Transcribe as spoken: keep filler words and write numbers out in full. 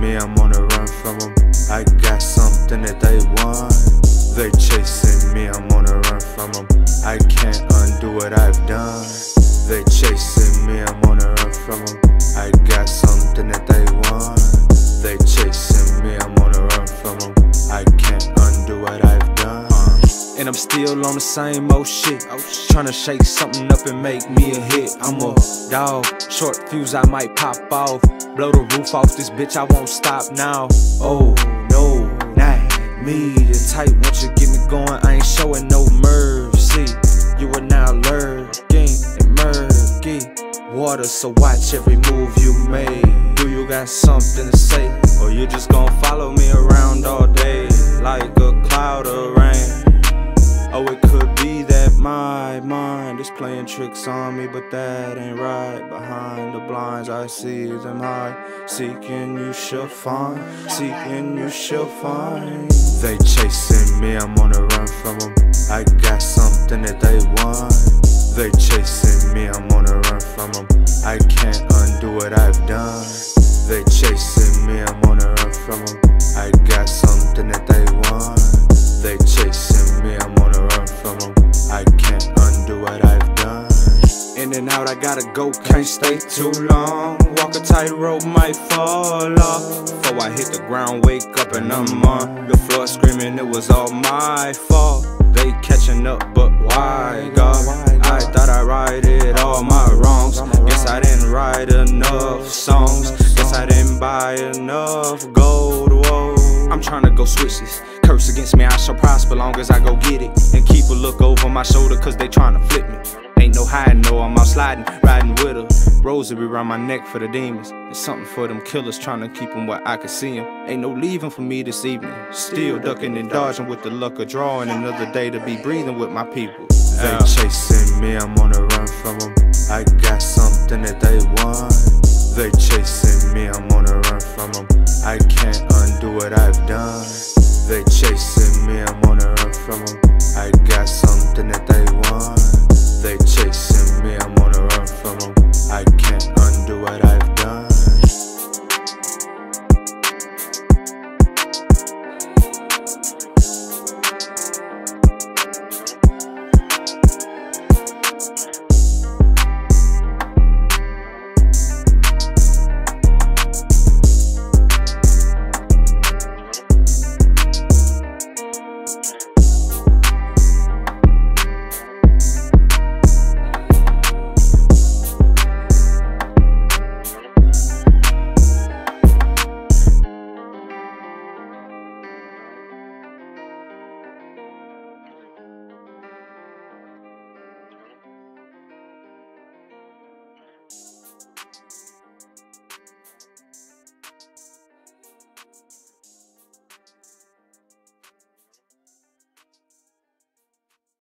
me, I'm on the run from them. I got something that they want. They chasing me, I'm on the run from them. I can't undo what I've done. They chasing me, I'm on the run from them. I got something that they want. They chasing me, I'm on the run from them. I can't undo what I've done. And I'm still on the same old shit, tryna shake something up and make me a hit. I'm a dog, short fuse, I might pop off. Blow the roof off this bitch, I won't stop now. Oh no, not me, the type once you get me going, I ain't showing no mercy. You are now lurking and murky water, so watch every move you make. Do you got something to say, or you just gon' follow me around all day like a cloud of rain? Oh, it could be that my mind is playing tricks on me, but that ain't right. Behind the blinds I see them hide. Seeking you shall find, seeking you shall find. They chasing me, I'm on the run from them. I got something that they want. They chasing me, I'm on the run from them. I can't undo what I've done. They chasing me, I'm on the run from them. I got something that they want. They chasing me, I'm on the run from them. I can't undo what I've done. In and out, I gotta go, can't stay too long. Walk a tightrope, might fall off. Before I hit the ground, wake up and I'm on the floor screaming it was all my fault. They catching up, but why, God? I thought I righted all my wrongs. Guess I didn't write enough songs. Guess I didn't buy enough gold, whoa. I'm tryna go switch this. Curse against me, I shall prosper long as I go get it. And keep a look over my shoulder, cause they tryna flip me. Ain't no hiding, no, I'm out sliding, riding with her. Rosary around my neck for the demons. It's something for them killers, tryna keep them where I can see them. Ain't no leaving for me this evening. Still ducking and dodging with the luck of drawing another day to be breathing with my people. They chasing me, I'm on the run from them. I got something that they want. They chasing me, I'm on the run from them. I can't undo what I've done.